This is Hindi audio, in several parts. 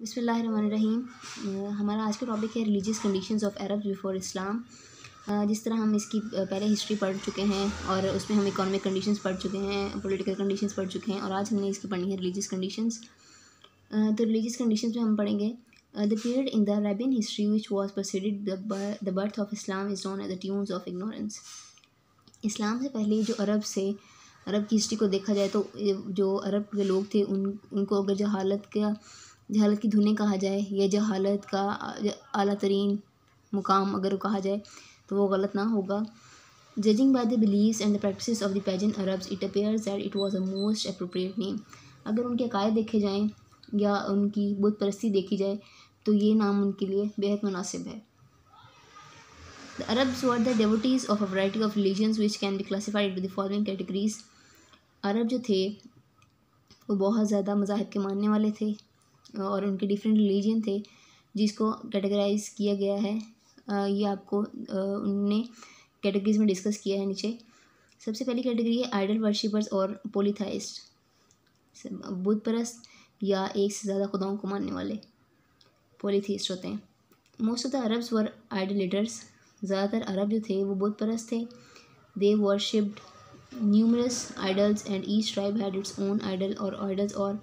बिस्मिल्लाहिर्रहमानिर्रहीम। हमारा आज का टॉपिक है religious conditions of Arab before Islam. जिस तरह हम इसकी पहले हिस्ट्री पढ़ चुके हैं और उसमें हम इकोनॉमिक कंडीशंस पढ़ चुके हैं, पॉलिटिकल कंडीशंस पढ़ चुके हैं और आज हमने इसकी पढ़नी है रिलीजियस कंडीशंस। तो रिलीजियस कंडीशंस में हम पढ़ेंगे the period in the Arabian history which was preceded the birth of Islam is known as the times of ignorance. Islam से पहले जो अरब की हिस्ट्री को देखा जाए तो जो अरब के लोग थे उनको अगर जहालत की धुनें कहा जाए या जहालत का आला तरीन मुकाम अगर कहा जाए तो वो गलत ना होगा। Judging by the beliefs and the practices of the pagan Arabs it appears that it was a most appropriate name. अगर उनके अकायद देखे जाएं या उनकी बुत परस्ती देखी जाए तो ये नाम उनके लिए बेहद मुनासिब है। The Arabs were the devotees of a variety of religions which can be classified into the following categories. अरब जो थे वो बहुत ज़्यादा मज़ाहिब के मानने वाले थे और उनके डिफरेंट रिलीजन थे जिसको कैटेगराइज किया गया है। ये आपको उनने कैटेगरीज में डिस्कस किया है नीचे। सबसे पहली कैटेगरी है आइडल वर्शिपर्स और पोलीथाइस्ट, बुत परस्त या एक से ज़्यादा खुदाओं को मानने वाले पोलीथीस्ट होते हैं। Most of the Arabs were idolaters. ज़्यादातर अरब जो थे वो बुत परस्त थे। They worshipped numerous idols and each tribe had its own idol और आइडल्स और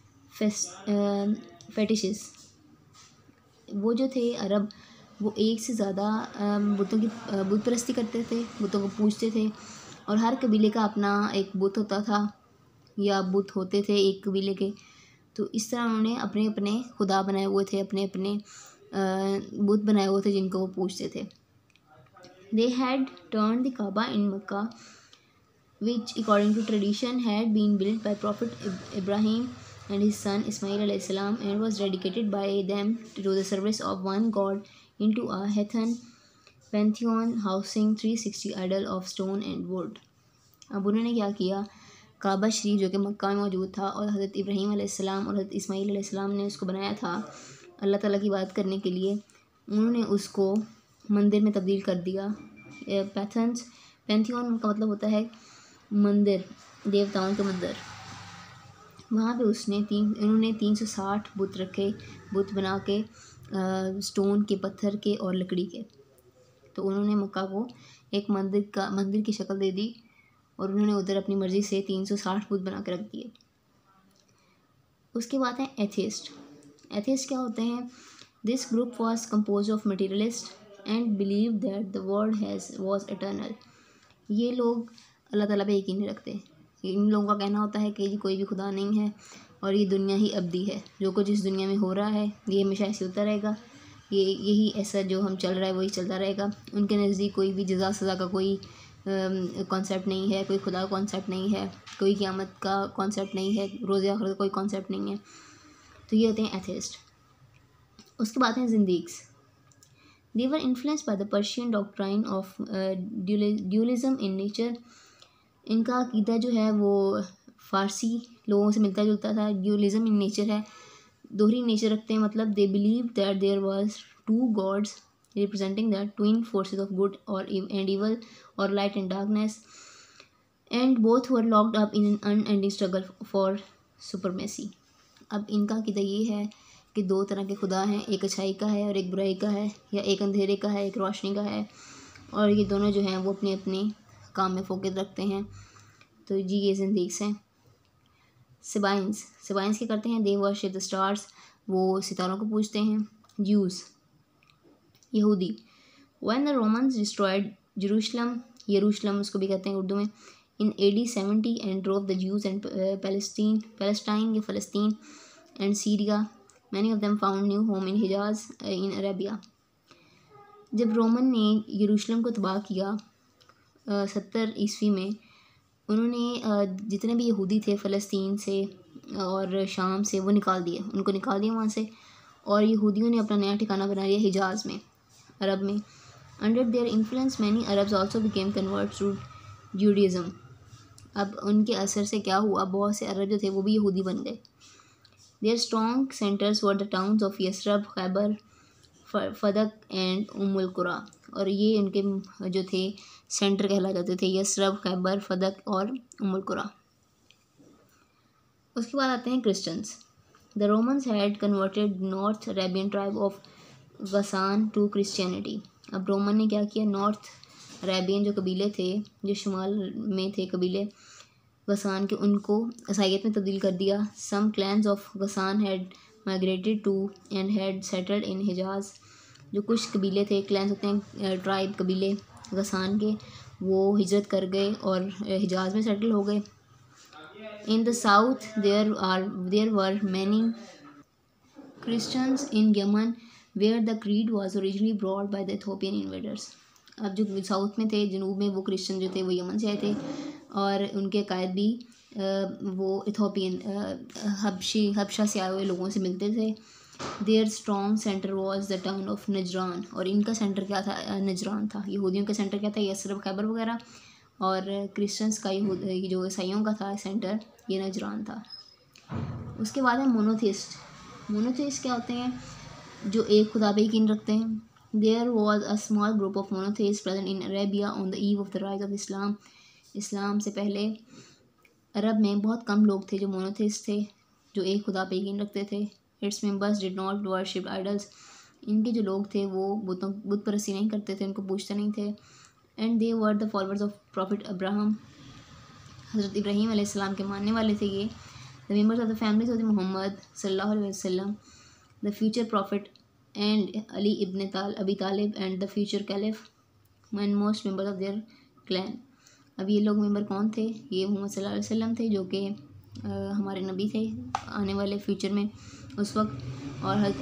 फेटिशेस। वो जो थे अरब वो एक से ज़्यादा बुतों की बुत परस्ती करते थे, बुतों को पूजते थे और हर कबीले का अपना एक बुत होता था या बुत होते थे एक कबीले के। तो इस तरह उन्होंने अपने अपने खुदा बनाए हुए थे, अपने अपने बुत बनाए हुए थे जिनको वो पूजते थे। They had turned the Kaaba in Mecca, which according to tradition had been built by Prophet Ibrahim and his son Ismail alayhi salam and was dedicated by them to the service of one god, into a heathen pantheon housing 360 idol of stone and wood. अब उन्होंने क्या किया, काबा शरीफ जो कि मक्का में मौजूद था और हज़रत इब्राहीम अलैहिस्सलाम और हज़रत इस्माईल अलैहिस्सलाम ने उसको बनाया था अल्लाह ताला की इबादत करने के लिए, उन्होंने उसको मंदिर में तब्दील कर दिया। पैंथियन का मतलब होता है मंदिर, देवताओं के मंदिर। वहाँ पे उन्होंने 360 बुत रखे, बुत बना के स्टोन के, पत्थर के और लकड़ी के। तो उन्होंने मक्का को एक मंदिर की शक्ल दे दी और उन्होंने उधर अपनी मर्ज़ी से 360 बुत बना के रख दिए। उसके बाद है एथियस्ट। एथियस्ट क्या होते हैं? This group was compose of materialist and believe that the world was eternal. ये लोग अल्लाह ताला पे यकीन नहीं रखते। इन लोगों का कहना होता है कि जी कोई भी खुदा नहीं है और ये दुनिया ही अब्दी है, जो कुछ इस दुनिया में हो रहा है ये हमेशा ऐसे होता रहेगा, यही ऐसा जो हम चल रहा है वही चलता रहेगा। उनके नज़दीक कोई भी जज़ा सज़ा का कोई कॉन्सेप्ट नहीं है, कोई खुदा का कॉन्सेप्ट नहीं है, कोई क़यामत का कॉन्सेप्ट नहीं है, रोज़े आखिरत का कोई कॉन्सेप्ट नहीं है। तो ये होते हैं एथियस्ट। उसके बाद हैं ज़िंदीक्स। They were influenced by the Persian doctrine of dualism in nature. इनका अकीदा जो है वो फ़ारसी लोगों से मिलता जुलता था। ड्यूलिज़म इन नेचर है, दोहरी नेचर रखते हैं। मतलब they believe that there was two gods representing the twin forces of good and evil और light and darkness, and both were locked up in an unending struggle for supremacy. अब इनका अकीदा ये है कि दो तरह के खुदा हैं, एक अच्छाई का है और एक बुराई का है, या एक अंधेरे का है एक रोशनी का है, और ये दोनों जो हैं वो अपने अपने काम में फोकस रखते हैं। तो जी ये ज़िंदीक्स हैं। सिबाइंस क्या करते हैं? दे वर्शिप द स्टार्स, वो सितारों को पूजते हैं। ज्यूज़ यहूदी। When the Romans destroyed Jerusalem उसको भी कहते हैं उर्दू में, in AD 70 and drove the Jews and Palestine या फ़लस्तीन and Syria. Many of them found new home in Hijaz in Arabia. जब रोमन ने यरूशलेम को तबाह किया 70 ईस्वी में, उन्होंने जितने भी यहूदी थे फ़लस्तीन से और शाम से वो उनको निकाल दिया वहाँ से, और यहूदियों ने अपना नया ठिकाना बना लिया हिजाज़ में, अरब में। Under their influence many Arabs also became converts to Judaism. अब उनके असर से क्या हुआ, बहुत से अरब जो थे वो भी यहूदी बन गए। Their strong centers were the towns of Yathrib, Khaybar, Fadak and Ummul Qura, और ये उनके जो थे सेंटर कहला जाते थे, यसरब, खैबर, फदक और उम्मुल कुरा। उसके बाद आते हैं Christians. The Romans had converted north Arabian tribe of Ghassan to Christianity. अब रोमन ने क्या किया, नॉर्थ अरेबियन जो कबीले थे, जो शुमाल में थे कबीले गसान के, उनको ईसाईयत में तब्दील कर दिया। Some clans of Ghassan had migrated to and had settled in Hijaz. जो कुछ कबीले थे, क्लैंस होते हैं ट्राइब कबीले गसान के, वो हिजरत कर गए और हिजाज में सेटल हो गए। In the south there were many Christians in Yemen where the creed was originally brought by the Ethiopian invaders. अब जो साउथ में थे, जनूब में, वो क्रिश्चियन जो थे वो यमन से आए थे और उनके कायद भी वो इथोपियन हबशा से आए हुए लोगों से मिलते थे। Their strong centre was the town of Najran, और इनका सेंटर क्या था, नजरान था। यहूदियों का सेंटर क्या था, यसरब, खैबर वगैरह, और क्रिश्चियंस का जो ईसाइयों का था सेंटर, ये नजरान था। उसके बाद है मोनोथिस्ट। मोनोथिस्ट क्या होते हैं, जो एक खुदा पे यकीन रखते हैं। There was a small group of monotheist present in Arabia on the eve of the rise of Islam. Islam से पहले अरब में बहुत कम लोग थे जो मोनोथिस्ट थे, जो एक खुदा पे यकीन रखते थे। Its members did not worship idols. इनके जो लोग थे वो बुत परस्ती नहीं करते थे, उनको पूजते नहीं थे। And they were the followers of prophet Abraham. हज़रत इब्राहीम अलैहिस्सलाम के मानने वाले थे ये। The members of the families of Muhammad सल्लल्लाहु अलैहि वसल्लम, the future prophet, and Ali ibn Abi Talib and the future caliph, and most members of their clan. अब ये लोग मेंबर कौन थे, ये मोहम्मद सल्लल्लाहु अलैहि वसल्लम थे, जो कि हमारे नबी थे आने वाले फ्यूचर में उस वक्त, और हज़रत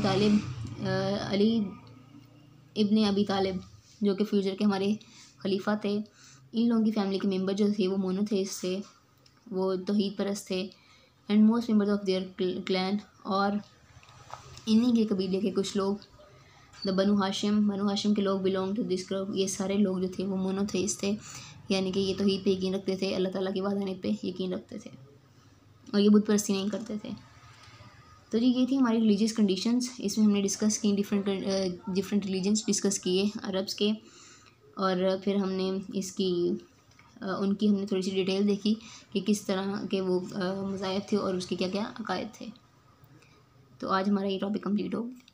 अली इब्न अबी तालिब, जो कि फ्यूचर के हमारे खलीफा थे। इन लोगों की फैमिली के मेंबर जो थे वो मोनोथेइस्ट थे, वो तौहीद परस्त थे। And most members of their clan, और इन्हीं के कबीले के कुछ लोग, द बनु हाशिम के लोग बिलोंग टू दिस ग्रुप। ये सारे लोग जो थे वो मोनोथेइस्ट थे, यानी कि ये तौहीद पे यकीन रखते थे, अल्लाह ताला की वहदानियत पे यकीन रखते थे और ये बुत परस्ती नहीं करते थे। तो जी ये थी हमारी रिलीजियस कंडीशंस। इसमें हमने डिस्कस की डिफरेंट रिलीजन्स डिस्कस किए अरब्स के, और फिर हमने उनकी हमने थोड़ी सी डिटेल देखी कि किस तरह के वो मज़ाहिब थे और उसके क्या क्या अकायद थे। तो आज हमारा ये टॉपिक कंप्लीट हो गया।